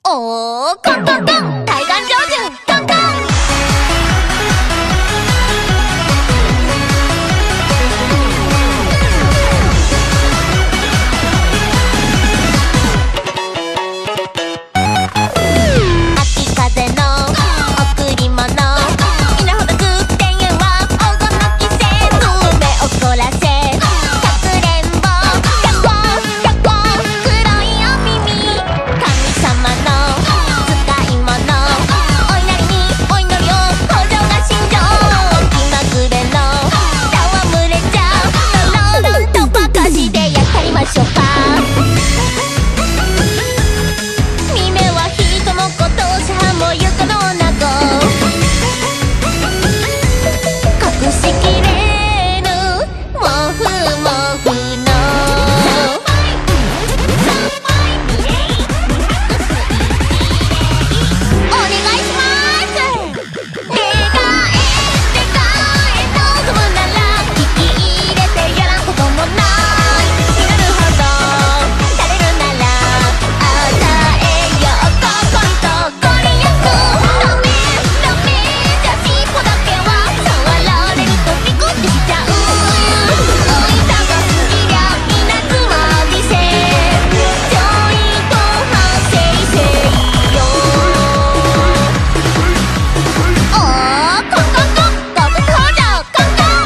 おー、コンコンコン、対岸上手、コンコン。秋風の贈り物、稲穂の空天へは黄金の季節、目を凝らせかくれんぼ、百本百本黒いお耳、神様の使い物、お稲荷にお祈りを北条が信条、気まぐれの戯れちゃうロンとばかしでやったりましょうか。耳は人のことさもゆかのなご隠しきれぬモフモフのお願いします。願え望むなら聞き入れてやらんこともない。祈るほどされるなら与えよう心とご利益。ダメダメじゃ尻尾だけは触られるとピクってしちゃう。おいたが過ぎりゃ稲妻見せちょいと反省せいよ。おー、コンコンコン、極北北条コンコン。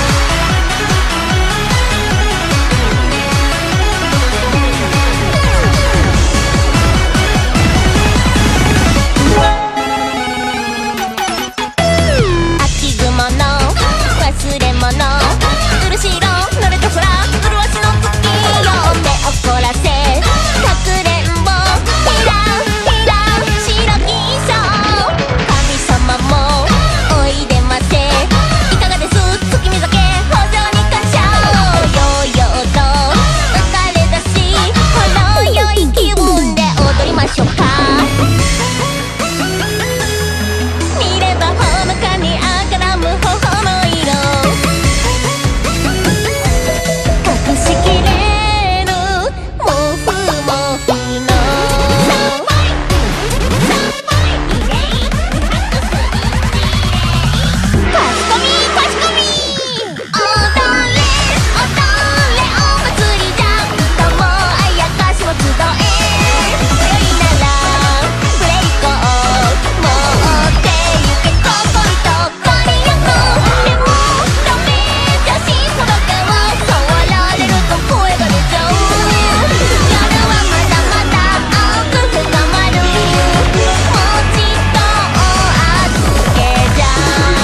秋雲の忘れ物、漆色濡れた空、麗しの月よ。目を凝らせかくれんぼ、ひらひら白き衣装、神様もおいでませ。いかがです月見酒、北条に感謝。ようようと浮かれだし、ほろ酔い気分で踊りましょうか。見ればほのかに赤らむ頬の色、隠しきれぬモフモフのかしこみかしこみ、踊れ踊れお祭りじゃ、人もあやかしも集え。今宵ならプレイコー持ってゆけ心とご利益。でもダメじゃ尻尾だけは触られると声が出ちゃう。夜はまだまだ青く深まる、もちとお預けじゃ。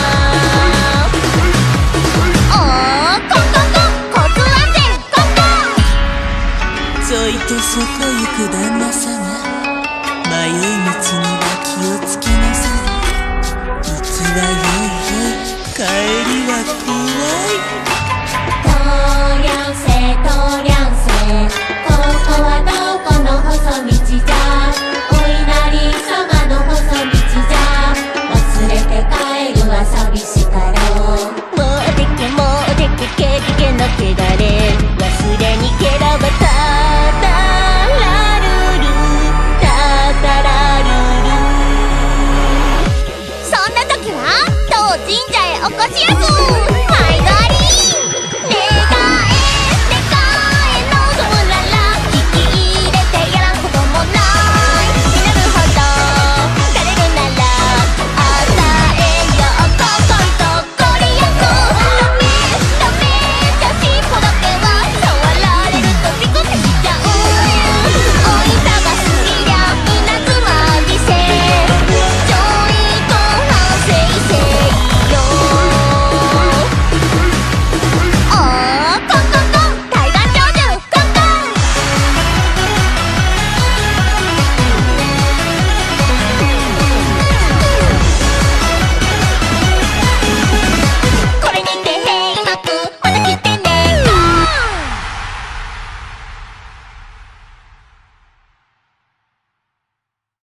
おー、コンコンコン、交通安全コンコン。 ちょいと外行く旦那様、迷い道には気をつけなさい。行きはよいよい、帰りは怖い。 とりゃんせとりゃんせ、ここはどこの細道じゃ。